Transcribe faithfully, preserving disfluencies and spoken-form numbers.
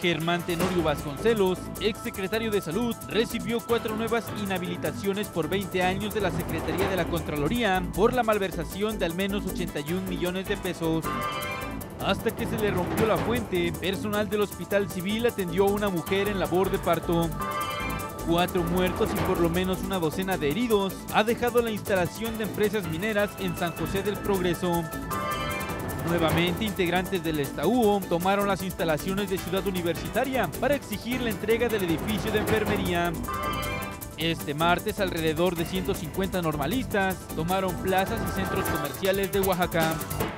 Germán Tenorio Vasconcelos, exsecretario de Salud, recibió cuatro nuevas inhabilitaciones por veinte años de la Secretaría de la Contraloría por la malversación de al menos ochenta y un millones de pesos. Hasta que se le rompió la fuente, personal del Hospital Civil atendió a una mujer en labor de parto. Cuatro muertos y por lo menos una docena de heridos ha dejado la instalación de empresas mineras en San José del Progreso. Nuevamente, integrantes del Estaúo tomaron las instalaciones de Ciudad Universitaria para exigir la entrega del edificio de enfermería. Este martes, alrededor de ciento cincuenta normalistas tomaron plazas y centros comerciales de Oaxaca.